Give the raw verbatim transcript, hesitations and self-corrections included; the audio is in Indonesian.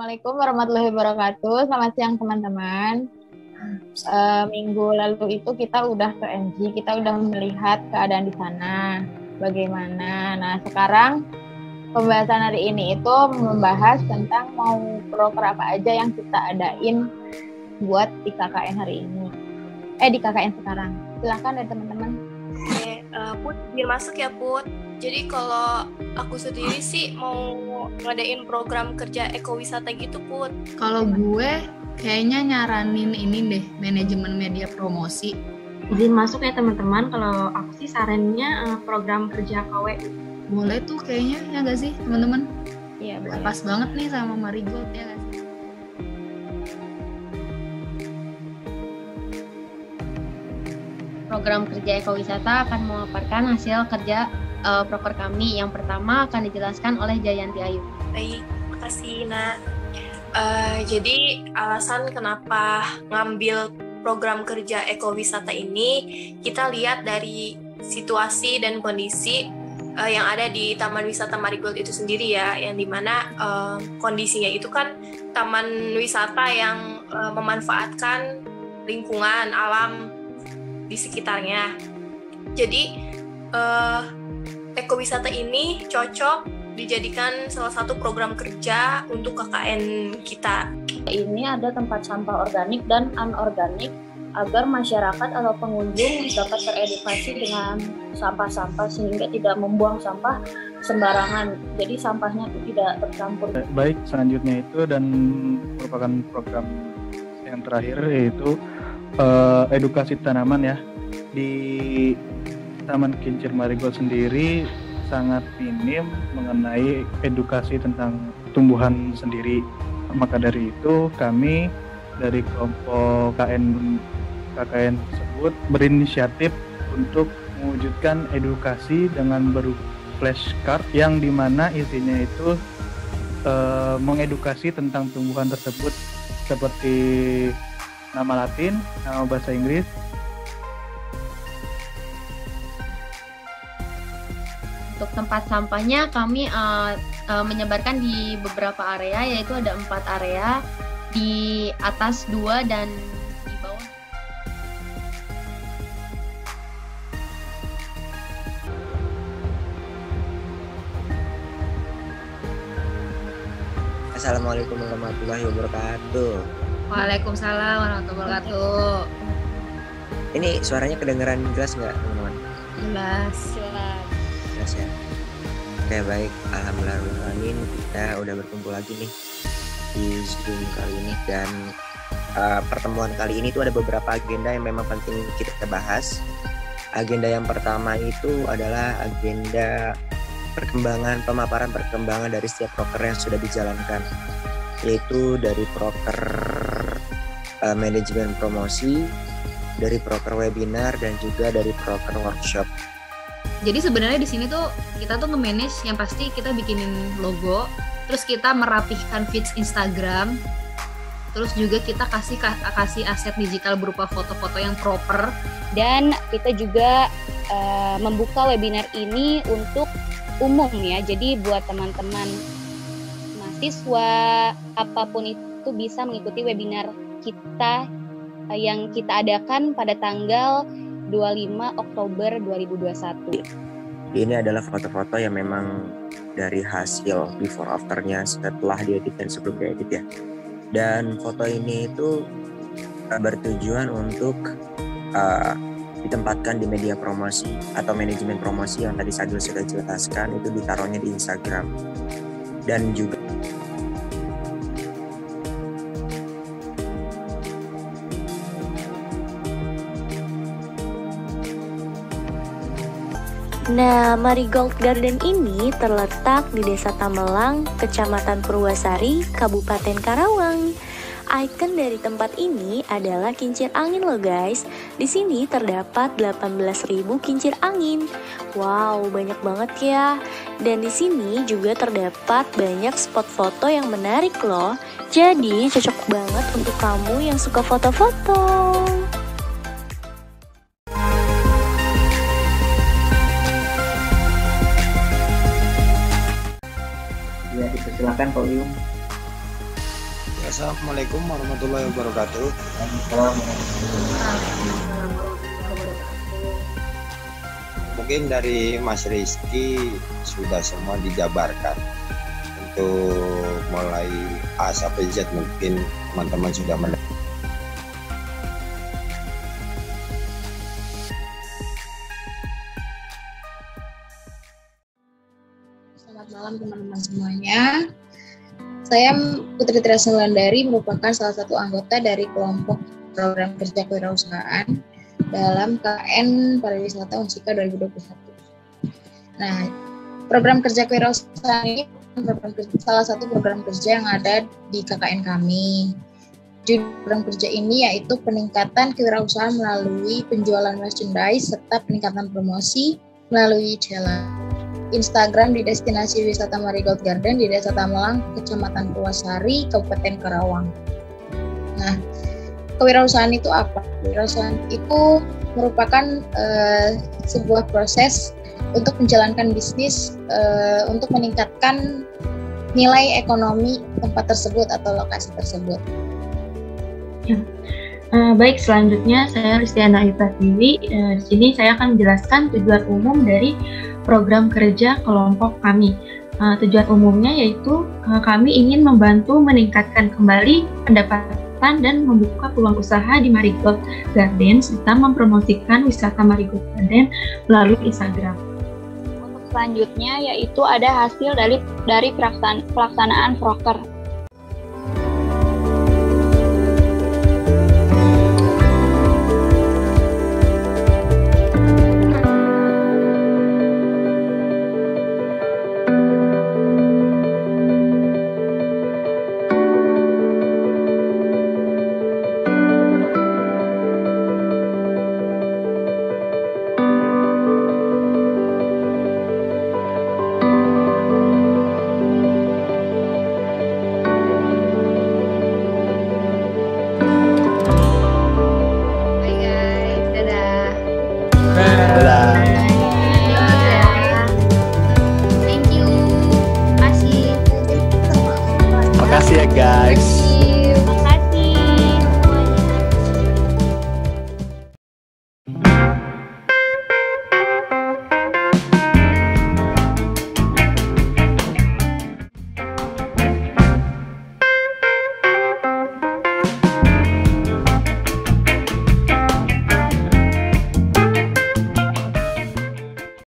Assalamualaikum warahmatullahi wabarakatuh. Selamat siang teman-teman. Uh, minggu lalu itu kita udah ke M G, kita udah melihat keadaan di sana, bagaimana. Nah sekarang pembahasan hari ini itu membahas tentang mau proker apa aja yang kita adain buat di K K N hari ini. Eh di K K N sekarang. Silakan dari teman-teman. Oke, uh, Put, biar masuk ya Put. Jadi kalau aku sendiri sih mau ngadain program kerja ekowisata gitu Put. Kalau gue kayaknya nyaranin ini deh, manajemen media promosi. Izin masuk ya teman-teman, kalau aku sih sarannya uh, program kerja K W U. Boleh tuh kayaknya, ya nggak sih teman-teman? Iya boleh. Pas banget nih sama Marigold ya nggak sih? Program kerja ekowisata akan memaparkan hasil kerja uh, proker kami. Yang pertama akan dijelaskan oleh Jayanti Ayu. Baik, makasih Nak. Uh, jadi alasan kenapa ngambil program kerja ekowisata ini, kita lihat dari situasi dan kondisi uh, yang ada di Taman Wisata Marigold itu sendiri ya, yang dimana uh, kondisinya itu kan taman wisata yang uh, memanfaatkan lingkungan alam di sekitarnya. Jadi uh, ekowisata ini cocok dijadikan salah satu program kerja untuk K K N kita. Ini ada tempat sampah organik dan anorganik agar masyarakat atau pengunjung dapat teredukasi dengan sampah-sampah sehingga tidak membuang sampah sembarangan. Jadi sampahnya itu tidak tercampur. Baik, selanjutnya itu dan merupakan program yang terakhir yaitu uh, edukasi tanaman ya. Di Taman Kincir Marigold sendiri sangat minim mengenai edukasi tentang tumbuhan sendiri. Maka dari itu kami dari kelompok K N K K N tersebut berinisiatif untuk mewujudkan edukasi dengan berupa flashcard yang dimana isinya itu e, mengedukasi tentang tumbuhan tersebut seperti nama Latin, nama bahasa Inggris. Untuk tempat sampahnya kami uh, uh, menyebarkan di beberapa area, yaitu ada empat area, di atas dua dan di bawah. Assalamualaikum warahmatullahi wabarakatuh. Waalaikumsalam warahmatullahi wabarakatuh. Ini suaranya kedengeran jelas nggak teman-teman? Jelas. Jelas. Jelas ya. Oke baik, alhamdulillah kita udah berkumpul lagi nih di Zoom kali ini, dan uh, pertemuan kali ini tuh ada beberapa agenda yang memang penting kita bahas. Agenda yang pertama itu adalah agenda perkembangan, pemaparan perkembangan dari setiap proker yang sudah dijalankan, yaitu dari proker uh, manajemen promosi, dari proker webinar, dan juga dari proker workshop. Jadi sebenarnya di sini tuh kita tuh nge-manage yang pasti kita bikinin logo, terus kita merapihkan feeds Instagram, terus juga kita kasih kasih aset digital berupa foto-foto yang proper, Dan kita juga uh, membuka webinar ini untuk umum ya. Jadi buat teman-teman mahasiswa apapun itu bisa mengikuti webinar kita uh, yang kita adakan pada tanggal dua puluh lima Oktober dua ribu dua puluh satu. Ini adalah foto-foto yang memang dari hasil before afternya setelah diedit dan sebelum diedit ya. Dan foto ini itu bertujuan untuk uh, ditempatkan di media promosi atau manajemen promosi yang tadi Sagil sudah jelaskan, itu ditaruhnya di Instagram. Dan juga Nah, Marigold Garden ini terletak di Desa Tamelang, Kecamatan Purwasari, Kabupaten Karawang. Ikon dari tempat ini adalah kincir angin loh guys. Di sini terdapat delapan belas ribu kincir angin. Wow, banyak banget ya. Dan di sini juga terdapat banyak spot foto yang menarik loh. Jadi cocok banget untuk kamu yang suka foto-foto. ya, dipersilakan Pak Uyung. Assalamualaikum warahmatullahi wabarakatuh. Mungkin dari Mas Rizky sudah semua dijabarkan untuk mulai A sampai Z, mungkin teman-teman sudah mendengar. Selamat malam teman-teman semuanya. Saya Putri Triasna Wulandari, merupakan salah satu anggota dari kelompok program kerja kewirausahaan dalam K N Pariwisata Unsika dua ribu dua puluh satu. Nah, program kerja kewirausahaan ini program kerja, salah satu program kerja yang ada di K K N kami. Judul program kerja ini yaitu peningkatan kewirausahaan melalui penjualan merchandise serta peningkatan promosi melalui challenge Instagram di destinasi wisata Marigold Garden di Desa Tamelang, Kecamatan Purwasari, Kabupaten Karawang. Nah, kewirausahaan itu apa? Kewirausahaan itu merupakan uh, sebuah proses untuk menjalankan bisnis uh, untuk meningkatkan nilai ekonomi tempat tersebut atau lokasi tersebut. Ya. Uh, baik, selanjutnya saya Ristiana Ayu Pratiwi. Uh, di sini saya akan menjelaskan tujuan umum dari program kerja kelompok kami. Uh, tujuan umumnya yaitu uh, kami ingin membantu meningkatkan kembali pendapatan dan membuka peluang usaha di Marigold Garden serta mempromosikan wisata Marigold Garden melalui Instagram. Untuk selanjutnya yaitu ada hasil dari dari pelaksanaan, pelaksanaan proker.